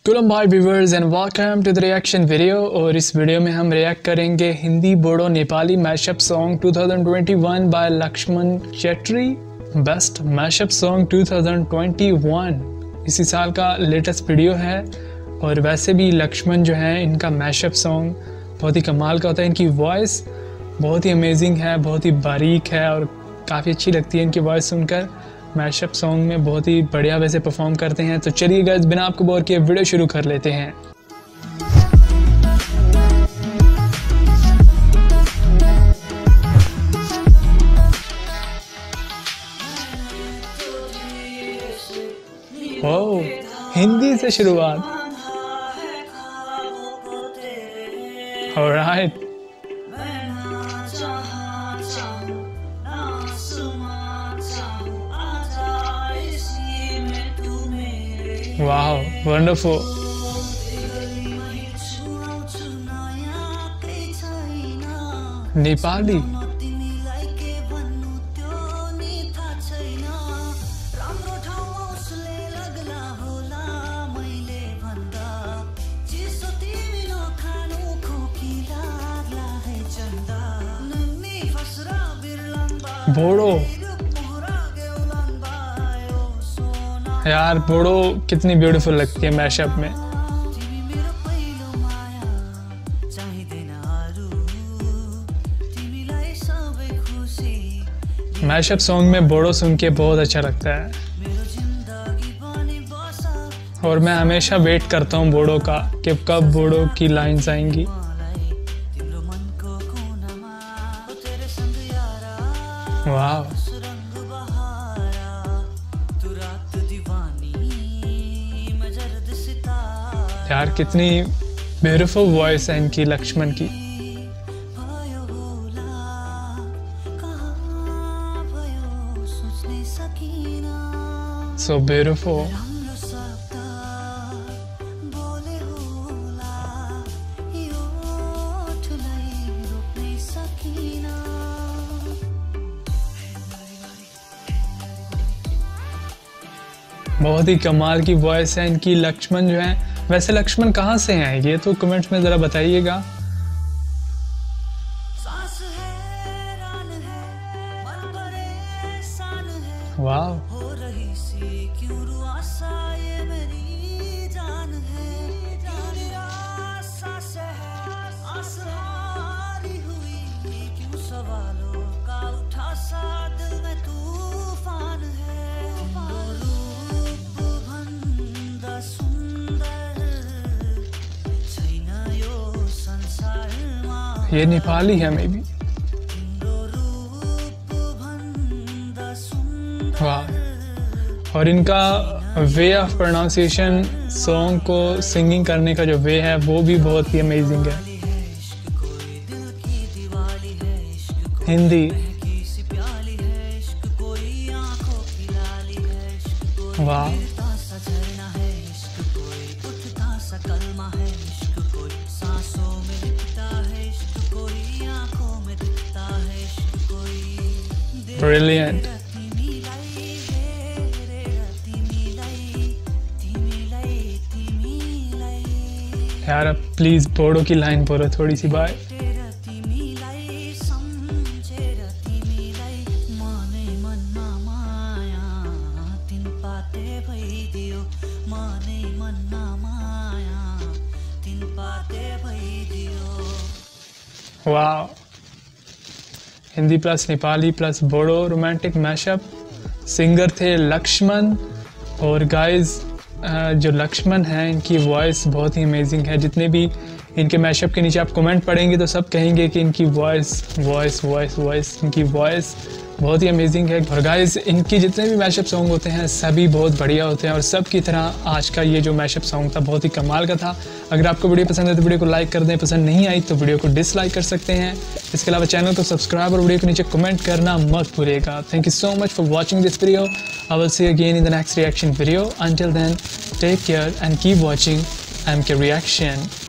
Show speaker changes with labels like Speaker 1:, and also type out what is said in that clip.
Speaker 1: गुलम भाई viewers and welcome to the reaction video. और इस वीडियो में हम रिएक्ट करेंगे Hindi Bodo Nepali mashup song 2021 by Laxman Chetri, best mashup song 2021 इसी साल का लेटेस्ट वीडियो है। और वैसे भी लक्ष्मण जो है इनका मैशअप सॉन्ग बहुत ही कमाल का होता है। इनकी वॉइस बहुत ही अमेजिंग है, बहुत ही बारीक है और काफ़ी अच्छी लगती है इनकी वॉइस सुनकर। मैशअप सॉन्ग में बहुत ही बढ़िया वैसे परफॉर्म करते हैं। तो चलिए गाइस बिना आपको बोर किए वीडियो शुरू कर लेते हैं। ओह, हिंदी से शुरुआत। Alright, wow wonderful. Nepali Bodo यार, बोडो कितनी ब्यूटीफुल लगती है मैशअप में। मैशअप सॉन्ग में बोडो सुन के बहुत अच्छा लगता है और मैं हमेशा वेट करता हूँ बोडो का कि कब बोडो की लाइन्स आएंगी। वाह यार, कितनी ब्यूटीफुल वॉइस है इनकी लक्ष्मण की। So beautiful. बहुत ही कमाल की वॉइस है इनकी लक्ष्मण जो है। वैसे लक्ष्मण कहाँ से हैं ये तो कमेंट्स में ज़रा बताइएगा। वाह, ये नेपाली है मे बी। वाह, और इनका वे ऑफ प्रोनाउंसिएशन सॉन्ग को सिंगिंग करने का जो वे है वो भी बहुत ही अमेजिंग है। हिंदी। वाह, ब्रिलियंट यार। अब प्लीज बोडो की लाइन बोलो थोड़ी सी बाय। वाह, Hindi plus Nepali plus Bodo romantic mashup. Singer थे लक्ष्मण। और गाइस जो लक्ष्मण हैं इनकी वॉइस बहुत ही अमेजिंग है। जितने भी इनके मैशअप के नीचे आप कमेंट पढ़ेंगे तो सब कहेंगे कि इनकी वॉइस इनकी वॉइस बहुत ही अमेजिंग है। और गाइस इनकी जितने भी मैशअप सॉन्ग होते हैं सभी बहुत बढ़िया होते हैं और सब की तरह आज का ये जो मैशअप सॉन्ग था बहुत ही कमाल का था। अगर आपको वीडियो पसंद है तो वीडियो को लाइक कर दें, पसंद नहीं आई तो वीडियो को डिसलाइक कर सकते हैं। इसके अलावा चैनल को सब्सक्राइब और वीडियो के नीचे कमेंट करना मत भूलिएगा। Thank you so much for watching this video. I will see you again in the next reaction video. Until then take care and keep watching MK Reaction।